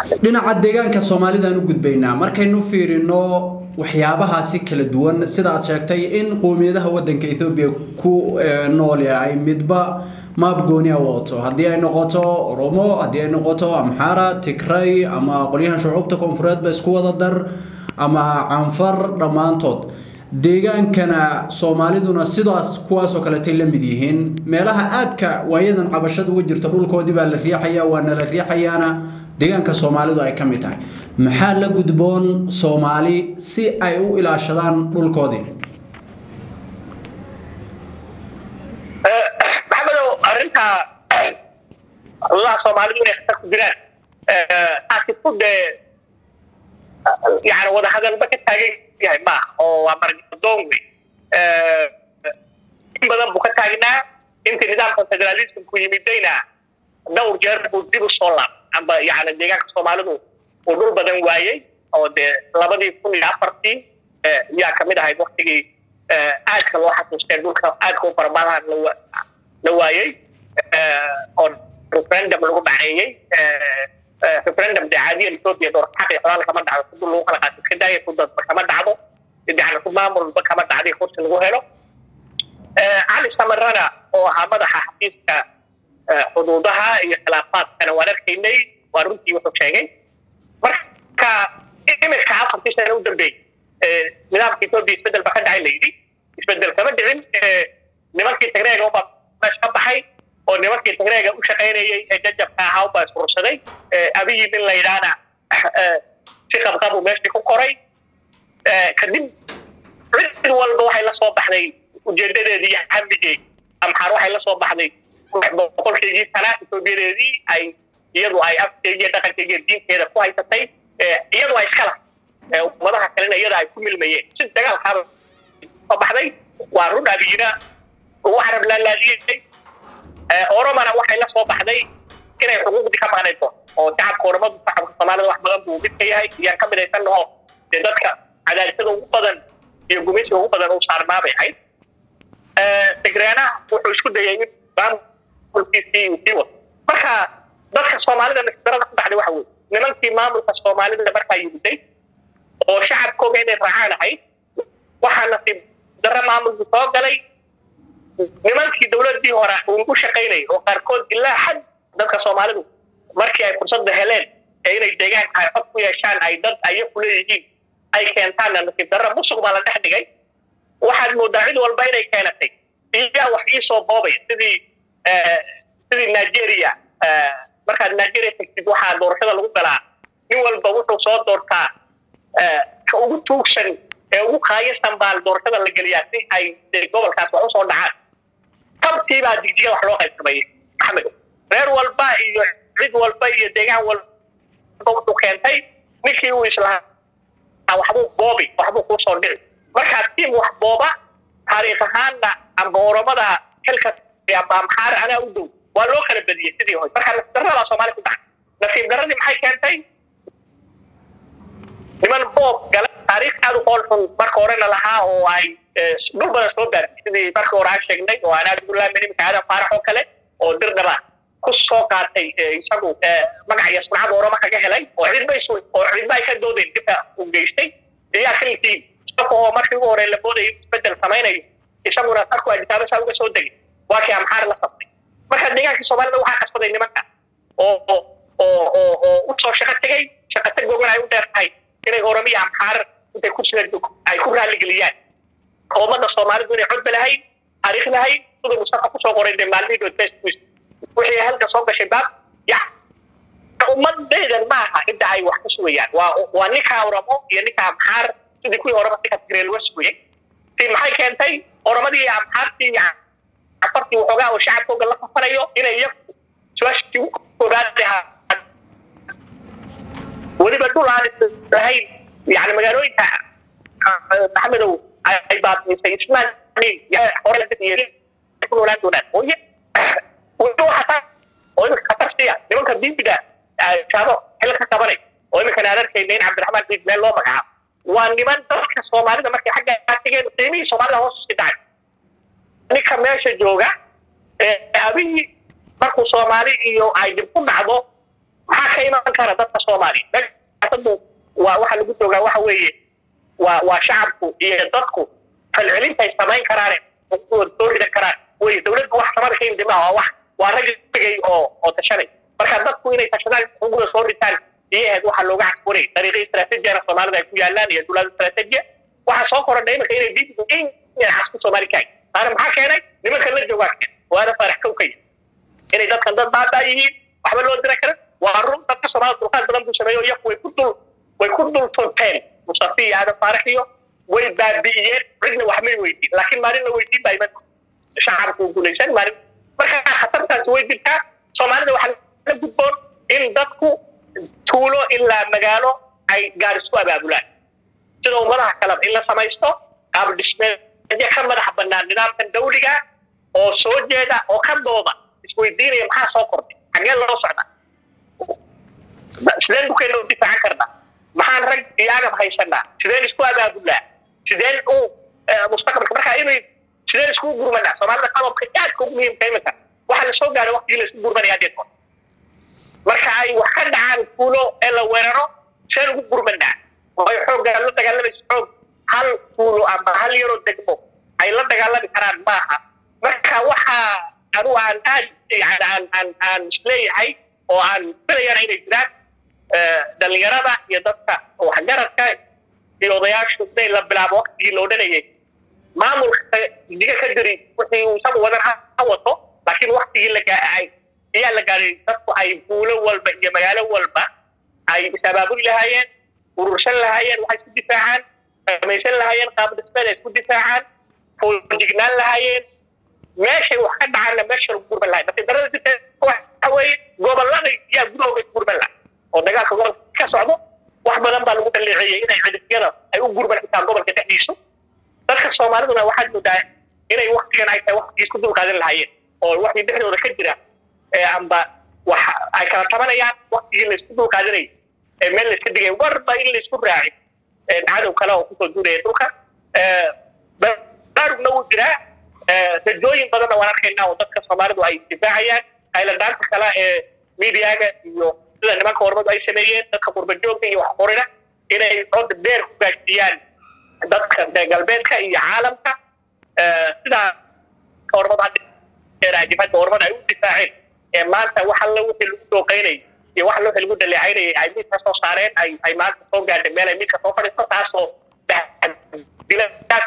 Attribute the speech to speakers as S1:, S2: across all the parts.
S1: dhinaca deegaanka Soomaalida aanu gudbaynaa markaynu fiirino waxyaabahaasi kala duwan sida aad sheegtay in qoomiyadaha wadanka Ethiopia ku nool yahay midba maab gooni ah wato hadii ay noqoto Oromo hadii ay noqoto Amhara Tigray ama qolyahan shucuubta koonfureed ba isku wada dar ama Anfar dhamaantood deegaankana Soomaaliduna sidaas kuwaas oo kale tay la mid yihiin meelaha aadka waayadan cabashada uga jirta dhulkoodii baa la riixayaa waana la riixayaana deegaanka Soomaalidu ay ka mid tahay maxaa la gudboon Soomaali si ay u ilaashadaan dhulkoodii
S2: maxamedow arinta Allah Soomaalidu inay xaq ku jiraan aasifud يعني وده هذا البكت تاجي يعني ما أو أمر دونغي إن بدل بكت تاجنا يمكن نظام الفدراليزم كوي مدينا دور جرب ودير الصلاة عم يعني ديجان Soomaalidu ودول بدن وايي أو ده لابد يكون يعبرتي يا كمية هاي وقتي أكل واحد مستعدون أكل بربنا لوايي أو referendum لو بعيي referendum ده عادي الإثيوبيا دور حقي حلال كمان دعوة كل لو خلقت كده يكون كمان دعوة يعني كل ما مر كمان دعوة يخش الوهلة على استمرنا وهذا حديث حدودها خلافات كانوا ولكني ورنتي وحشين مركا إيش كعب في سنة ودربي نظام إثيوبيا يتبدل بحد عينيدي يتبدل كمان دعين نملك التغيير هو مش أبحي oo nimankii Tigreega u shaqeynayay ee jajabka ahaa baa fursaday abiy bin Laydana si qabqab meeshii ku qoray kadib cid walba waxay la soo baxday ujeedadeedii xamdigay amxaar waxay la soo baxday boqolkii talaat Itoobiyadeedii ay iyadu ay afkeega dhaqankeega diinteeda ku haysatay iyadu ay kala ummadaha kalena iyada ay ku milmayeen si dagaalka soo baxday waa run abiyina oo arab la laadiyay Oromana waxay la soo baxday inay xuquuqdii ka maqnayso oo shacabka Oromadu shacabka Soomaalida wax badan buu mid ka yahay iyo ka midaysan oo dadka cadaaladda ugu badan iyo gumeysiga ugu badan oo saarmaabay ahayd Tigrayna wuxuu isku dayay in maamulkiisii marka dadka Soomaalida naftarada ku dhacday waxa weeye nimankii maamulka Soomaalida markaa yimiday oo shacabkooda inay raacaan ahayd waxa nasiib darro maamulku soo galay nimankii dawladii hore uu shaqeynay oo qaarkood ilaa xad dadka Soomaalidu markii ay fursad heleen inay deegaanka ay xog ku yeeshaan ay dad ay ku leeyihiin ay keentaan nasiib darro musuq baa la dhex dhigay waxaad moodaa cid walba inay keenatay iyo wax ii soo boobay sidii Nigeria marka Nigeria tagtid waxa doorashada lagu galaa nin walba wuxuu soo doortaa ka ugu tuugsan ugu qaaysan baa doorashada la galiyaa si ay gobolkaas wax u soo dhacaan tabtii baa digdiga wax loo qaybsamay Maxamed reer walba iyo cid walba iyo deegaan walba wuxuu keentay ninkii uu islaam waxbuu boobi waxbuu ku soo dhici marka tiim wax booba taariikh ahaanna amba Oromada xilka ama Amhara ana u dhow waa loo kala badiyay sidii hore marka naftarada Soomaaliya ku dhacay nasiib daradii maxay keentay niman boob gala taariikh aad u qolxun marka hore la lahaa oo ay dhul badan soo gaartay sidii marka hore aan sheegnay oo aan Abdullah Manim kaada faaraxo kale oo dirdaba ku soo qaatay isagu magaciisa sumcad Oromo kaga helay oo cidba ay ka doodeen dibka u geystay iyo xilkii oo markii ugu hore la booday bedel sameynay isaguna tarku ay taabasha uga soo degay waa kii Amhara la sabtay marka deegaanka Soomaalida waxa kasbaday nimanka oo u soo shaqo tagay shaqo tag go'an ay u dheertay inay Oromiya Amhara intay ku soo ay ku raali galiyaan qowmada Soomaalidu inay cod balahay taariikh lahay sida Mustafa ku soo qoray maalmihii Facebook wixii halka soo gashay baab ya ummadeedan ma aha inta ay wax ku sugayaan waa ninka Oromo iyo ninka Amhara sidii kuwii Oromo ka tigreeyay wasweey si maxay keentay Oromadii Amhartii afartii waxoogaa oo shacabkooda la fafarayo inay iyagu su'aashii ku raadinaha waliba dhulahay يعني مجالوينها محمد أي بعض سيسمع يعني أولا كثير يكونوا لا دونات وهو حتى وهو خطر فيها لمن كان دين بدا شابه حلقة كبري وهو كان هذا كيمين عبد الرحمن بن مال الله مقع وأنجمان ترك الصومالي لما كي حاجة تيجي تيمي الصومالي هو استدعاء نك ماشي جوجا أبي مركو صومالي يو عايزكم بعضه maxaa ka iman kara dadka Soomaaliya dadku waa waxa lagu joogaa waxa weeye waa shacabku iyo dadku falcelinta ay samayn karaan oo doorida karaan way dawladdu wax samar ka indima waa rag tagay oo tashanay marka dadku inay tashadaan ugu soo ritaan iyo waxa looga xaqoonay dariiqo istaraatiiji ah Soomaalida ay ku yaalaan iyo dawlad istaraatiiji waxa soo korodhay marka inay diidku in xasku Soomaaliya ana maxaa keenay nimanka la joogaa waana farax ka kay inay dadkan dad baadayeen waxba loo dira kara waa run dadka Soomaaliya dulqaad badan ku sameeyo iyo way ku dul tonteen musafi hada faraxiyo way baabiiyeen cidna wax may weydiin laakiin maalin la weydiin baa shacabku guulaysan maalin marka khatartaas way diltaa Soomaalida waxa la gudboon in dadku tuulo ila magaalo ay gaar isku abaabulaan sidoo madaxa kala in la samaysto qaab dhismeed ka madax bannaan nidaamkan dawliga oo soo jeeda oo ka dooda isweydiinaya maxaa soo kordhay xagee loo socdaa sideen ku keenoo difaacan karnaa maxaan rag iyaga haysanaa sideen isku abaabulaa sideen uu mustaqbalka markaa inay sideen isku gurmanaa Soomaalida qalabka aad ku muhiim ka imika waxa la soo gaaray waqtigii la isku gurmanaya deeqo marka ay wax ka dhacaan kuulo ee la weeraro sideen ugu gurmanaa way xoogga la dagaalamayso xoog hal kuulo ama hal yaro degmo ay la dagaalami karaan maaha marka waxa anu aan aan isleeyahay oo aan filayaa inay jiraan dhalinyarada iyo dadka waxgaradka iyo odayaashu ay la bilaabo waqtigii loo dhanayay maamulka diga ka jiri wixii uu soo wada wato laakiin waqtigii la gaaray ayaa la gaaray dadku ay buulo walba iyo magaalo walba ay sabaabul lahaayeen urursan lahaayeen waxay ku difaacaan samaysan lahaayeen qaab dhismeed ay ku difaacaan foojignaan lahaayeen meeshay wax ka dhacana meesha lagu gurban lahayd dadka darada waxa weeye gobolada iyo gudooga gurban lahayd oo dagaalka gobolka ka socdo wax badan baa lagu dhaleeceeyay inay cidiyada ay u gurban xitaa gobolka dhexdiisa dadka Soomaaliduna waxa joodaa inay waqtigan ay tahay waqti isku dul qaadan lahaayeen oo wixii dhexdooda ka jira amba waxa ay kala tabanayaan waqtigii la isku dul qaadanay meel la iska dhigay warba in la isku raaci cadow kale oo ku soo duulay dhulka darugna uu jiraa dadooyin badan oo arkayna oo dadka Soomaalidu ay difaacayaan ay la dhaanta kala meediyaga iyo sida nimanka hormad ay sameeyeen dadka qurbajoogta iyo wax qorina inay cod dheer ku gaarsiiyaan dadka galbeedka iyo caalamka sida hormad difaaca hormad ay u difaaceen maanta waxa la wixii lagu dooqeynay iyo waxa loo lagu dhaleecaynay ay mid ka soo saareen ay maanta soo gaadhay meel ay mid ka soo fadhiisto taasoo dilaad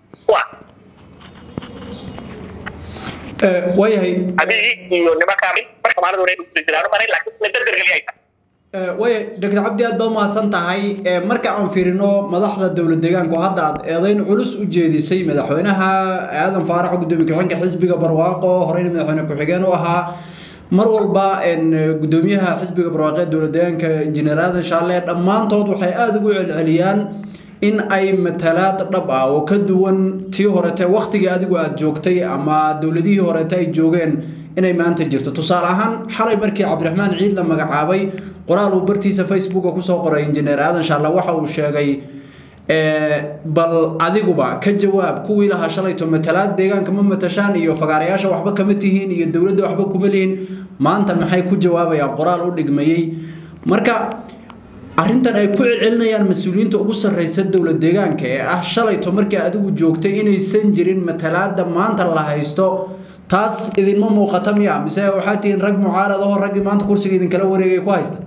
S1: wayahay
S2: iyo nimanka marka Soomaalidu inay u jiraan maray laakiin la dardargeliyay
S1: way Dr. Cabdi aad baa mahadsan tahay marka aan fiirino madaxda dawlad deegaanku hadda aad eedayn culus u jeedisay madaxweynaha Aadan Faarax gudoomiye ku-xigeenka xisbiga Barwaaqo horeyna madaxweyne ku-xigeen oo ahaa mar walba gudoomiyaha xisbiga Barwaaqo dawlad deegaanka injineer Aadan Shaale dhamaantood waxay aad ugu celceliyaan in ay matalaad dhab ah oo ka duwan tii horete waqtiga adigu aad joogtay ama dawladihii horete ay joogeen inay maanta jirto tusaale ahaan xalay markii Cabdiraxmaan Ciid la magacaabay qoraal uu bartiisa Facebook ku soo qoray injineer Aadan Shaale waxa uu sheegay bal adiguba ka jawaab kuwii laha shalayto matalaad deegaanka ma matashaan iyo fagaarayaasha waxba kama tihiin iyo dawladda waxba kuma leeyin maanta maxay ku jawaabayaan qoraal u dhigmayay marka arrintan ay ku celinayaan mas'uuliyiinta ugu sarreeyay dawlad deegaanka ee ah shalayto markii adigu joogtay inaysan jirin matalaada maanta la haysto taas idin ma muuqata miya mise waxa tiin rag mucaarad oo rag maanta kursiga idin kala wareegay ku haysta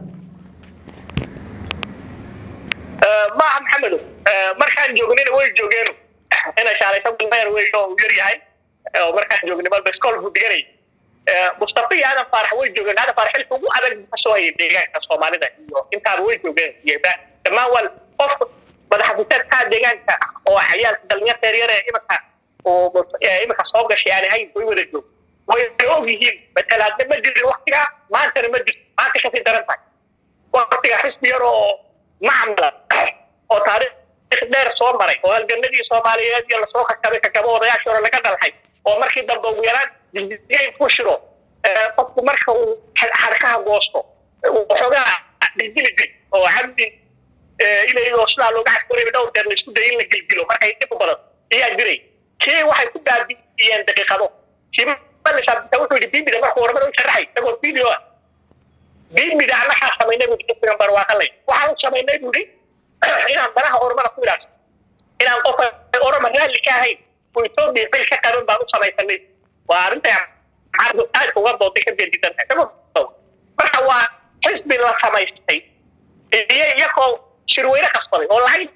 S2: ma Maxamed markaan joognay way joogeen ina shaalaysan bayr way oo yar yahay oo markaan joognay bal iskool ku diganay Mustafa Aadan Faarax way joogeen Aadan Faarax xilka ugu adag soo hayay deegaanka Soomaalida iyo inta way joogeen iyada dhammaan qof madaxda deegaanka oo xayaalka dhalinyarada yaryar ee imika soo gashay aan ahayn way wada joog way ogyihiin matalaad ma jirin waqtiga maanta ma jirto maanta ka sii daran tahay waqtiga xisbi yar oo macamala oo taariikh dheer soo maray oo halganadii Soomaaliyeed iyo la soo xakabay ka kabo odayaasha hore laga dalxay oo markii dambe ugu yaraan digay ku shiro qofku marka uu xarkaha goosto wuxuugaa digiligi oo cabdi ilaa iyo sida looga xaqiray dhowr jeer la isku day in la gilgilo markay dib u badan ayaa jiray kii waxay ku daabiyeen daqiiqado kii bal shaabta wuxuu yidhi bibida markuu hormar u sharaxay isagoo video بيبدا أنا حاسمينه بيجي برواقلي وحنا سمينه بيجي إن عندنا أورما نقول إن أنقف أورما اللي كاهي ويتوب بيفيل كذا بارو سمينه وأنت عارف أنت وقت ضدك جدا كم هو حزب الله سمينه يكو شروينا كسبري والله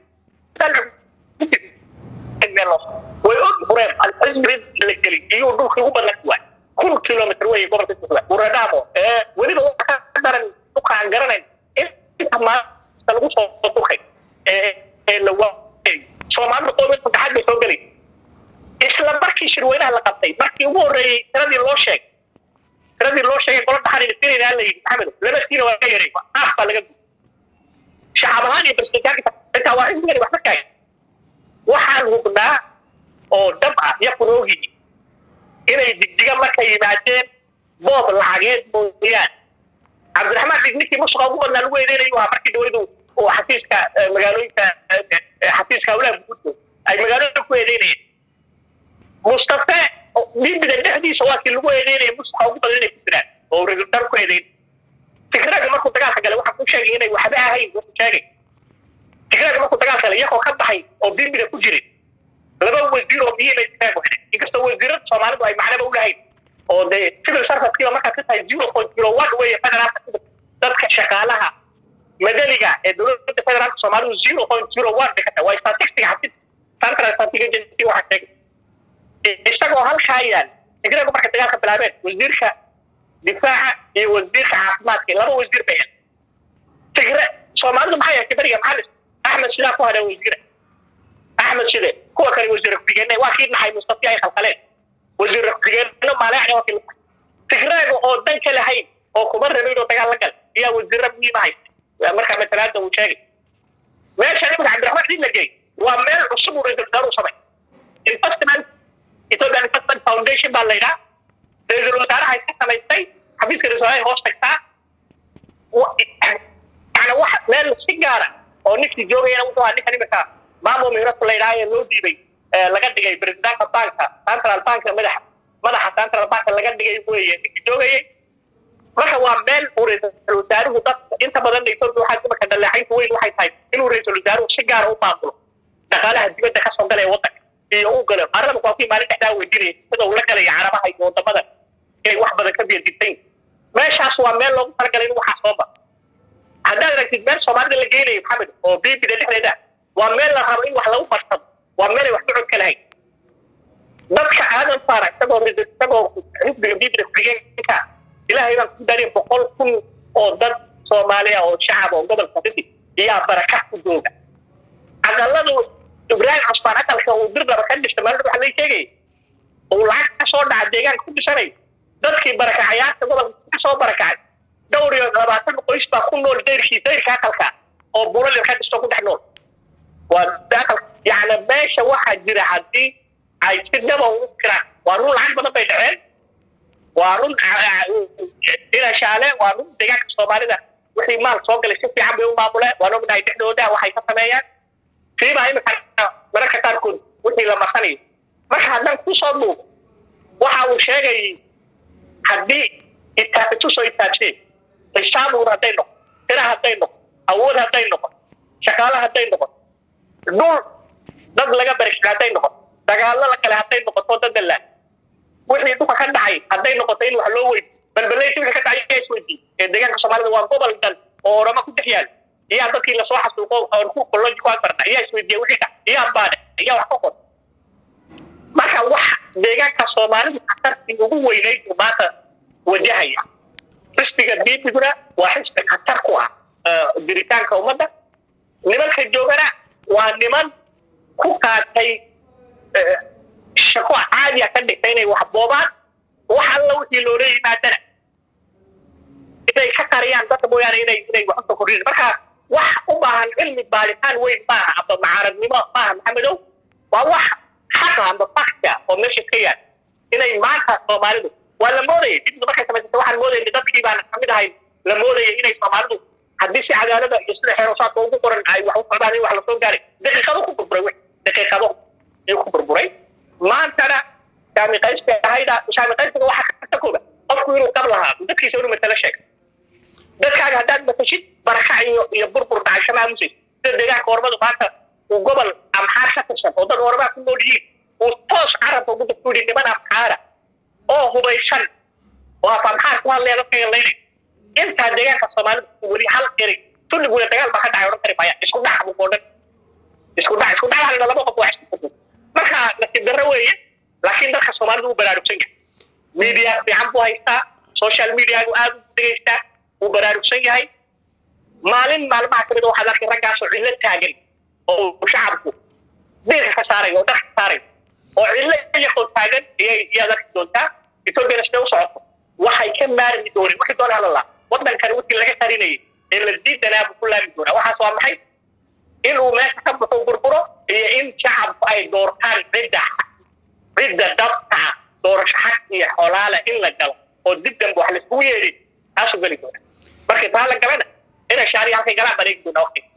S2: ويقول بريم الحزب اللي يودوك هو بالنسبة كل كيلومتر وين قبل تسوي وردامه ولي هو قدر نقع عن قرنين إنت ما تلقوا صوتك لو سو ما نقول أنت حد بيسوي إسلام بركي شروينا على قبتي بركي هو ري ترى اللوشة يقول تحري السيرة اللي حمله لا بس كيلو ولا يري أخطأ لقد شعباني بس أنت واحد من واحد كاي waxaan hubnaa oo dab ah ya kuroogi inay digdiga markay yimaadeen boob lacageed mooyaan cabdiraxmaan digninkii musuqa ugu badnaa lagu eedeynayuu ahaa markii dowladdu oo xafiiska magaalooyinka xafiiska hawlaha guud ay magaalooyinka ku eedeynayeen mustafa bibida dhexdiisa waa kii lagu eedeynayay musuqa ugu badan inay ku jiraan oo reertar ku eedeyn fikrada markuu dagaalka galay waxaa ku sheegay inay waxba ahayn wuxuu sheegay كذا ما كنت قاعد يا أخو كبحي أو دين بده كجري لما هو وزير أو بيه بيتفاهم هنا يكسر وزير صومالي بقى معنا بقول هاي أو ده كل صرفة كيلو ما كانت هاي زيرو كون كيلو واحد ويا فانا رافع تذكر شكلها مدلقة الدولة فانا رافع صومالي زيرو كون كيلو واحد كذا واي ستاتيكس حتى تذكر ستاتيكس جنسي واحد كذا اشتغلوا هالخيال كذا ما كنت قاعد بلعبه وزير دفاع وزير عاصمات لما هو وزير بيان تقرأ صومالي معايا كبير معلش أحمد شلاف هذا وزير أحمد شلاف هو كان وزير الرقيقين واحد نحي مصطفى أي خلقين وزير الرقيقين إنه ما لا يعني وكيل تكرار أو دنك لهاي أو كبر ربيعه تقال لقل يا وزير ربني معي مركب مثلاً وشاقي ما شايف عبد الرحمن دين لجي وأمير الصبر رجل دارو صبي الفستمان يتوقع الفستمان فاونديشن بالليلة رجل وتعالى هاي سنة يستي حبيث كرسوهاي هوستك تا يعني واحد مال سيجارة oo ninkii joogayna wuxuu ahaa ninkan imika maamul miro ku leeyahay loo diibay laga dhigay presidentka banka central bank madaxa central bank laga dhigay weeye ninkii joogayay marka waa meel uu ra'iisul wasaaruhu dadka inta badan ay soo waxaa imika dalaxaynta weyn waxay tahay inuu ra'iisul wasaaruhu si gaar ah u maamulo dhaqaalaha dibadda ka soo galay waddanka iyo uu galo arrin ku afkii maalin dhexdaa weydiinay sida uu la galay carabaha iyo wadamada ay wax badan ka biirtay meeshaas waa meel loogu talagalay inuu waxa soo baxo هذا ركيد مال صومالي اللي جاي لي محمد أو بيبي ده اللي ده وعمل له هرين وحلا وفرطب وعمل له وحدود كلاهي نبكي هذا الفارق تبغى بيبي ده كريان كا إلى هنا داري بقول كل أو ده صومالي أو شعب أو قبل فترة يا بركة الدولة أقل إبراهيم عصفانات الخوضر ده بكل استعمال ده حلي شيء والعكس صار عديان كل سنة نبكي بركة حياة قبل صار بركة دوري لبعضهم قيس بكون نور ديركي كاكلكا أو بولا اللي كان تستوكل تحنون وداخل يعني باش واحد جرى حدي عايزين نبغى وكرا وارون عن بدنا بيدعين وارون إلى شالة وارون دقيقة صومالي ده وحي مال صوق اللي شوفي عم بيوم معمولة وارون من هاي تحنون ده وحي فتمايا في ما هي مكان مركز تاركون وحي لما خلي مش هذا كوصلوا وحاول شيء حدي يتابعوا شو يتابعوا الشعب هدينه ترى هدينه أول هدينه شكله هدينه دول لقى بريش هدينه دجال لك له هدينه قطوة دلله وإحنا يدوك كان دعي هدينه قطين وحلوين بل شو كان دعي كيس ودي الدجال كسمار وانقبل الدل ورما كنت خيال هي عندك إلا صاحب سوق أو نفوق كلهم جوان برنا هي سويدي وحدة هي أمبارح هي وحقوق ما كان واحد دجال كسمار أكثر من هو ينادي ومات وجهية حسبك الدين بقولها وحسبك هتركوا دريتان كومدا نمن خجوجنا ونمن كوكاتي شكوى عادية كده تاني وحبوبات وحلو تلوري نادر إذا كاريان تطبو يعني إذا وحصل كورين مركا وحبوبها العلم بالكان وين ما عبد معارض ما محمدو ووح حتى عند الطاقة ومشي كيان إذا ما كان مارده ولا مودي إنه ما كان واحد مودي اللي دبكي بان حمد هاي لمودي إنه يسمعه حديث عدالة يصلح حراسات وقرن هاي وحوق قرباني وحلصون جاري دقيقة بكم بروي دقيقة بكم بروي ما أنتنا شامي قيس هايدا شامي قيس هو حق تكوبه أفكروا قبلها دبكي يسوون مثل شيء dadkaaga haddaad matashid barakac iyo burbur dhacasho maamusid sida deegaanka ormadu maanta uu gobol amxaar ka tirsan oo dad ormaa ku nool yihiin uu toos carabka ugu daftuuri niman amxaara oo hubaysan oo af amxaar ku hadlaya dadka yalaynay intaa deegaanka soomaalida weli hal eray tulliguna dagaal baa ka dhacay odhan kari maya isku dhac buu odhan isku dhac halina laba qof waa isku marka nasiib darro weeye laakiin dadka soomaalida uu baraarugsan yahay media fiican buu haystaa social mediagu aad u dhegeystaa uu baraarugsan yahay maalin maalmaha kamid waxaad arkay raggaasoo cillo taagan oo shacabku diirka ka saaray oo dharka saaray oo cillo iyagoo taagan iyaad arki doontaa etoobiyana sidee u socoto waxay ka maarmi dooneen wixii doona hadalaa waddankani wixii laga tarinayay ee la diidanaa buu ku laami doonaa waxaas waa maxay inuu meesha ka baxo burburo iyo in shacabku ay doortaan cidda dabta doorasho xaq iyo xolaala in la galo oo dib dambe wax la isugu yeedhin taasuu geli doona marka taa la galana inay shaariya halkay galaan bareegi doona waqti